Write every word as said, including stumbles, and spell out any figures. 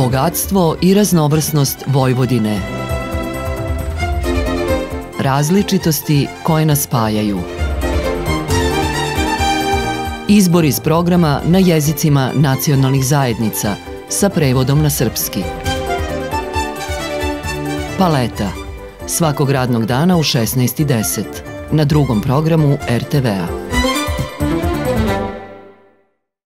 Bogatstvo i raznovrsnost Vojvodine. Različitosti koje nas spajaju. Izbor iz programa na jezicima nacionalnih zajednica sa prevodom na srpski. Paleta. Svakog radnog dana u šesnaest i deset na drugom programu er te vea.